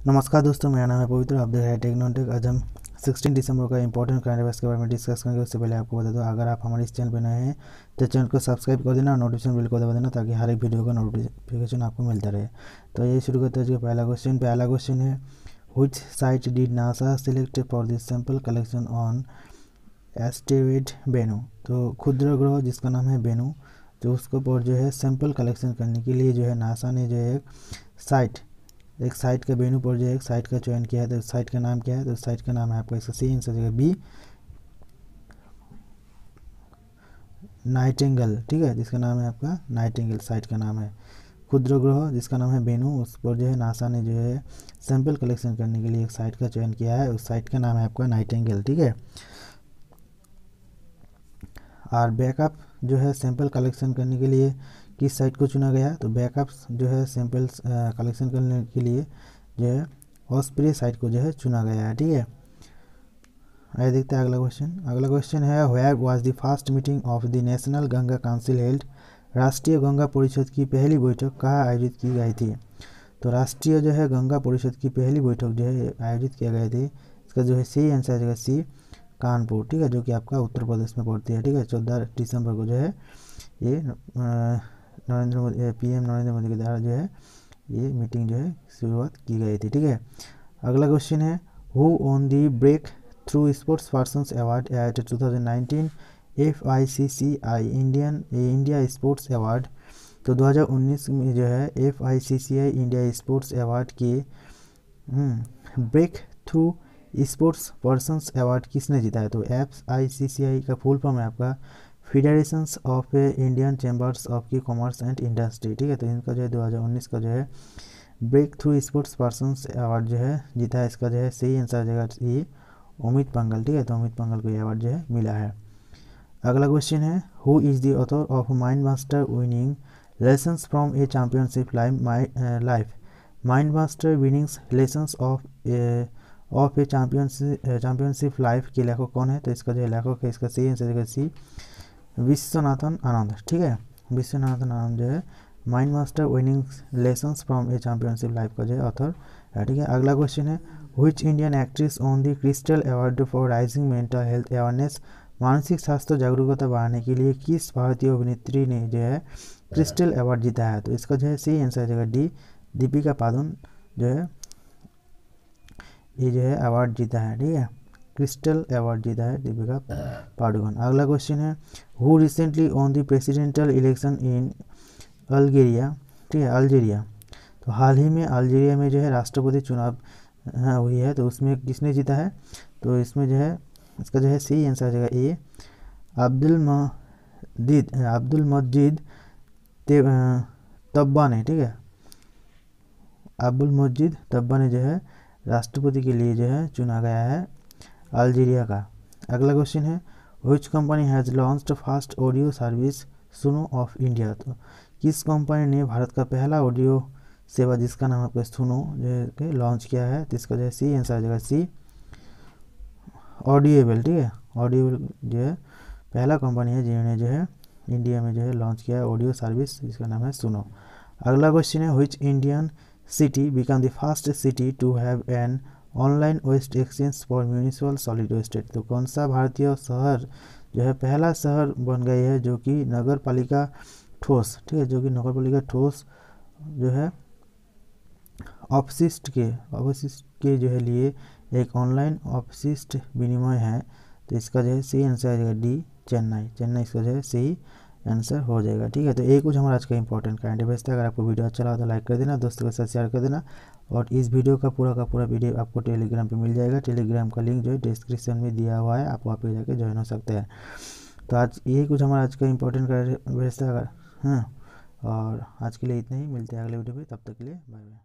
नमस्कार दोस्तों, मेरा नाम है पवित्र। आप देख रहे हैं technontech। आज हम 16 दिसंबर का इंपॉर्टेंट करंट अफेयर्स के बारे में डिस्कस करेंगे। उससे पहले आपको बता दूं, अगर आप हमारे इस चैनल पर नए हैं तो चैनल को सब्सक्राइब कर देना और नोटिफिकेशन बिल को दबा देना ताकि हर एक वीडियो का नोटिफिकेशन आपको मिलता रहे। तो ये शुरू करते हैं। पहला क्वेश्चन है, which site did NASA select for this sample collection on asteroid Bennu. तो क्षुद्र ग्रह जिसका नाम है बेनू, जो उसको पर जो है सैंपल कलेक्शन करने के लिए जो है नासा ने जो है एक साइट का बेनू पर जो है एक साइट का चयन किया है। तो साइट का नाम क्या है? तो साइट का नाम है आपका इसका सी आंसर जगह बी, नाइटिंगेल। ठीक है, जिसका नाम है आपका नाइटिंगेल साइट का नाम है। क्षुद्र ग्रह जिसका नाम है बेनू, उस पर जो है नासा ने जो है सैंपल कलेक्शन करने के लिए एक साइट का चयन किया है। उस साइट का नाम है आपका नाइटिंगेल। ठीक है, और बैकअप जो है सैंपल कलेक्शन करने के लिए किस साइट को चुना गया? तो बैकअप जो है सैंपल्स कलेक्शन करने के लिए जो है ऑस्प्रे साइट को जो है चुना गया है। ठीक है, आइए देखते हैं अगला क्वेश्चन है, where was the first meeting of the national Ganga council held. राष्ट्रीय गंगा परिषद की पहली बैठक कहाँ आयोजित की गई थी? तो राष्ट्रीय जो है गंगा परिषद की पहली बैठक जो है आयोजित किया गया थी। इसका जो है सी आंसर जगह सी, कानपुर। ठीक है, जो कि आपका उत्तर प्रदेश में पड़ती है। ठीक है, 14 दिसंबर को जो है ये पीएम नरेंद्र मोदी के द्वारा जो है ये मीटिंग जो है शुरुआत की गई थी। ठीक है, अगला क्वेश्चन है, who won the breakthrough sports persons award at 2019 FICCI India sports award. तो 2019 में जो है FICCI इंडिया स्पोर्ट्स अवार्ड के breakthrough sports persons award किसने जीता है? तो FICCI का फुल फॉर्म है आपका federations of Indian chambers of की कॉमर्स एंड इंडस्ट्री। ठीक है, तो इनका जो है 2019 का जो है breakthrough sports persons award जो है जीता है। इसका जो है सही आंसर जगह ये अमित पंघल। ठीक है, तो अमित पंघल को ये अवार्ड जो है मिला है। अगला क्वेश्चन है, who is the author of mind master winning lessons from a championship life. Mind master winnings lessons of a championship life के लेखक कौन है? तो इसका जो है लेखक है इसका सही आंसर जगह सी, विश्वनाथन आनंद। ठीक है, विश्वनाथन आनंद जो है mind master winnings lessons from a championship life का जो है ऑथर है। ठीक है, अगला क्वेश्चन है, which Indian actress won the crystal award for rising mental health awareness. मानसिक स्वास्थ्य जागरूकता बढ़ाने के लिए किस भारतीय अभिनेत्री ने जो है क्रिस्टल अवार्ड जीता है? तो इसका जो है सही आंसर जगह डी, दीपिका पादुकोण जो है ये जो है अवार्ड जीता है। ठीक है, क्रिस्टल अवार्ड जीता है दीपिका पादुकोण। अगला क्वेश्चन है, who recently won the presidential election in Algeria. ठीक है, अल्जीरिया। तो हाल ही में अल्जीरिया में जो है राष्ट्रपति चुनाव हुई है, तो उसमें किसने जीता है? तो इसमें जो है इसका जो है सही आंसर जगह ए, अब्दुल मजीद तब्बा ने। ठीक है, अब्दुल मजीद तब्बा ने जो है राष्ट्रपति के लिए जो है चुना गया है अल्जीरिया का। अगला क्वेश्चन है, which company has launched first audio service Suno of India. तो किस कंपनी ने भारत का पहला ऑडियो सेवा जिसका नाम आपका सुनो जो है लॉन्च किया है? तो इसका जो है सी आंसर जगह सी, ऑडिएबल। ठीक है, ऑडिएबल जो है पहला कंपनी है जिन्होंने जो है इंडिया में जो है लॉन्च किया है ऑडियो सर्विस जिसका नाम है सुनो। अगला क्वेश्चन है, which Indian city become the first city to have an online waste exchange for municipal solid waste. तो कौन सा भारतीय शहर जो है पहला शहर बन गई है जो कि नगर पालिका ठोस, ठीक है, जो कि नगर पालिका ठोस जो है अपशिष्ट के जो है लिए एक ऑनलाइन अपशिष्ट विनिमय है। तो इसका जो है सही आंसर आ जाएगा डी, चेन्नई इसका जो है सही आंसर हो जाएगा। ठीक है, तो ये कुछ हमारा आज का इंपॉर्टेंट करंट अफेयर्स था। अगर आपको वीडियो अच्छा लगा तो लाइक कर देना, दोस्तों के साथ शेयर कर देना, और इस वीडियो का पूरा वीडियो आपको टेलीग्राम पे मिल जाएगा। टेलीग्राम का लिंक जो है डिस्क्रिप्शन में दिया हुआ है, आप वहाँ पे जाकर ज्वाइन हो सकते हैं। तो आज यही कुछ हमारा आज का इंपॉर्टेंट करंट अफेयर्स था। अगर और आज के लिए इतना ही, मिलते हैं अगले वीडियो पे, तब तक के लिए बाय बाय।